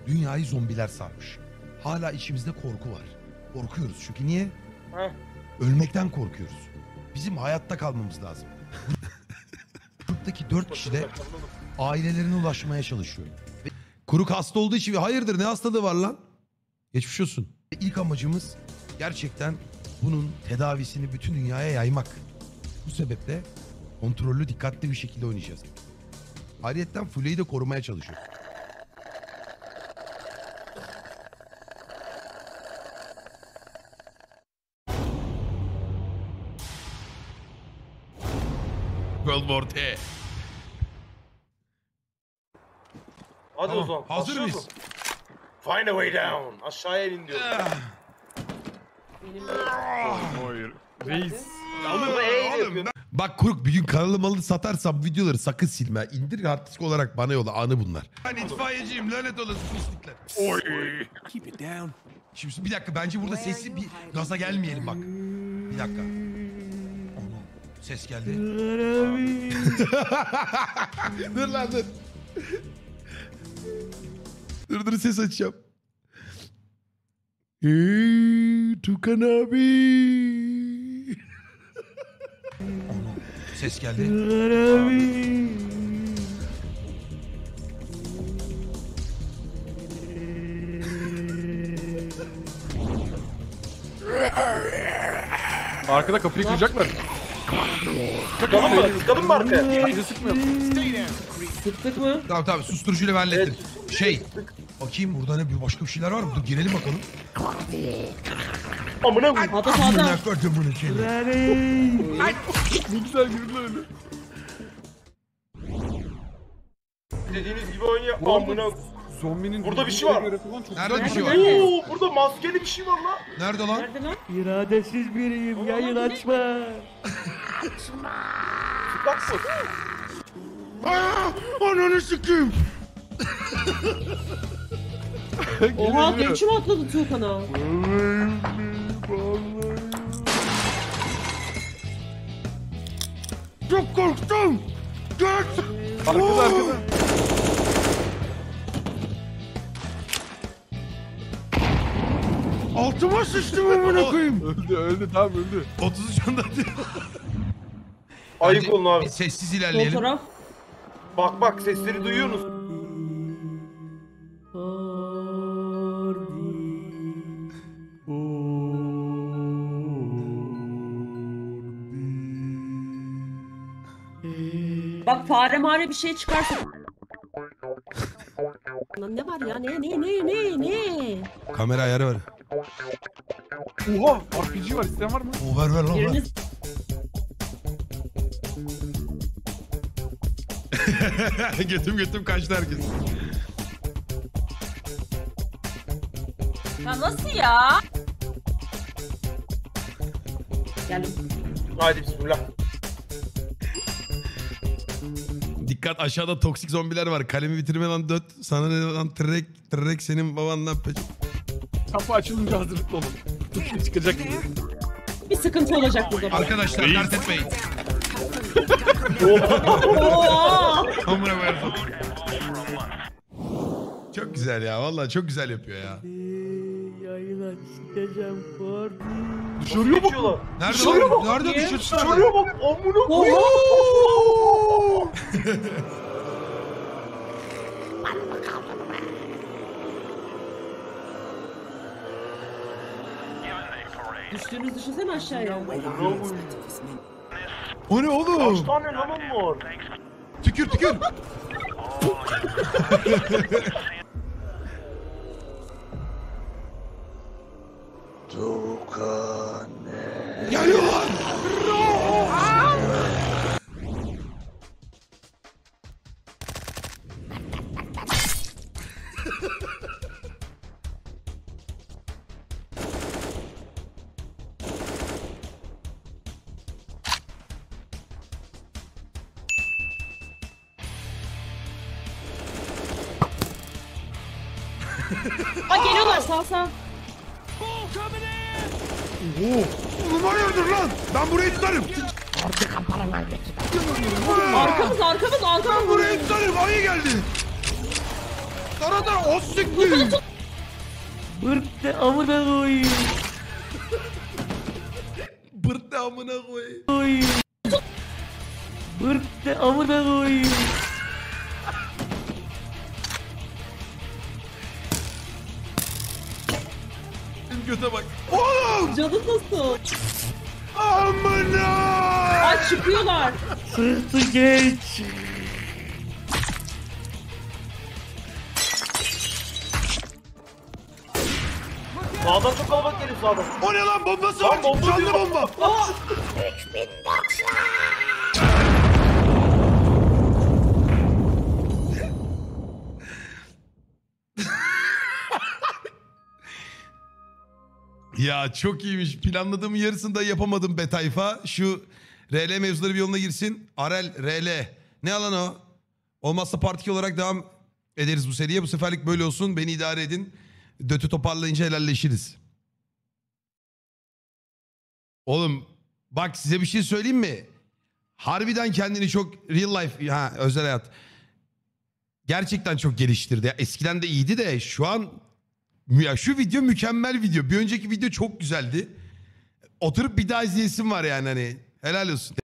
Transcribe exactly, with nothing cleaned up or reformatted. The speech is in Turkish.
Dünyayı zombiler sarmış. Hala içimizde korku var. Korkuyoruz çünkü niye? Heh. Ölmekten korkuyoruz. Bizim hayatta kalmamız lazım. Gruptaki dört kişi de ailelerine ulaşmaya çalışıyor. Ve Kuruk hasta olduğu için hayırdır ne hastalığı var lan? Geçmiş olsun. Ve İlk amacımız gerçekten bunun tedavisini bütün dünyaya yaymak. Bu sebeple kontrollü, dikkatli bir şekilde oynayacağız. Ayrıyeten Fule'yi de korumaya çalışıyoruz. World War T. Hadi Tamam, o zaman. hazır başlıyoruz. mıyız? Find a way down. Aşağıya in diyor. Hayır. Reis. Alır eğil Oğlum, yapıyor. ben- Bak Kuruk bir gün kanalı malı satarsam videoları sakın silme. İndir hard disk olarak bana yola. Anı bunlar. Ben itfaiyeciyim lanet olası pislikler. Oy. Keep it down. Şimdi bir dakika bence burada sesli bir gaza gelmeyelim bak. Bir dakika. Ana, ses geldi. Dur lan dur. Dur dur ses açacağım. Eee Tukan abi. Ana, ses geldi. Arkada kapıyı kıracaklar. Tıkalım mı? Tıkalım mı arkaya? Bizi sıkmıyor. Sıktık mı? Tamam tamam susturucuyla ben hallettim. Şey bakayım burada ne bir başka bir şeyler var mı? Dur girelim bakalım. Amına koyayım. Sağda sağda. Amına koydum bunu seni. Ne güzel girdiler öyle. Dediğiniz gibi oynuyor. Bu arada Amına. Zombinin Burada bir şey var. göre falan çok Nerede bir şey var? Nerede? Oo, burada maskeli bir şey var lan. Nerede lan? Nerede lan? İradesiz biriyim. Yayın açma. Bak bu. Aa, ananı sikeyim. Oha ne biçim atladı Tuğkan'a? Çok korktum. Geç. Arkada arkada. Altıma sıçtım amına koyayım. Öldü öldü tamam öldü. otuz üç anda diyor. Ayık olun abi. Bir sessiz Sol ilerleyelim. taraf. Bak bak sesleri duyuyorsunuz. Bak fare mare bir şey çıkarsa. Lan ne var ya ne ne ne ne ne? Kamera ayarı var. Oha R P G var isteyen var mı? O ver ver lan ver. Biriniz götüm götüm kaçtı herkes. Ya nasıl ya? geldim. Haydi bismillah. Dikkat aşağıda toksik zombiler var. Kalemi bitirme lan döt. Sana ne lan trek trek senin babandan peç. Kapı açılınca hazırlıklı olun. Türkiye çıkacak gibi. Bir sıkıntı olacak burada. Arkadaşlar dert etmeyin. Oha! Amına koyarım. Çok güzel ya. Vallahi çok güzel yapıyor ya. Yayın açacağım. Kordi. Dışarıya bak. Geçiyorlar. Nerede Dışarıya lan? bak. Nerede dışarı? Dışarıya bak. Amına koyayım. Düştüğünüz düşünsene aşağıya. O ne oğlum? Kaç tane lamam var? Tükür tükür. Tukan. Geliyorlar. Bak geliyorlar sağ sağ. Oğlum hayırdır lan? Ben burayı tutarım. Arkamız arkamız Ben arkamız. burayı tutarım. Ayı geldi. Sana da o siktir. Bırt amına koyayım. Bırt da amına koy. Koyayım. Bırt amına koyayım. Göte bak. Oğlum. Canı nasıl? Amına. Ay çıkıyorlar. Sırtı geç. Sağdan çok kalabalık geliyor sağdan. O ne lan, bombası Lan var. bomba Canlı diyor. bomba. Aa, Ya çok iyiymiş. Planladığım yarısını da yapamadım be tayfa. Şu R L mevzuları bir yoluna girsin. Arel, R L. Ne alan o? Olmazsa parti olarak devam ederiz bu seriye. Bu seferlik böyle olsun. Beni idare edin. Dötü toparlayınca helalleşiriz. Oğlum bak size bir şey söyleyeyim mi? Harbiden kendini çok real life, ha özel hayat. Gerçekten çok geliştirdi. Ya eskiden de iyiydi de şu an ya şu video mükemmel video. Bir önceki video çok güzeldi. Oturup bir daha izleyesim var yani hani. Helal olsun.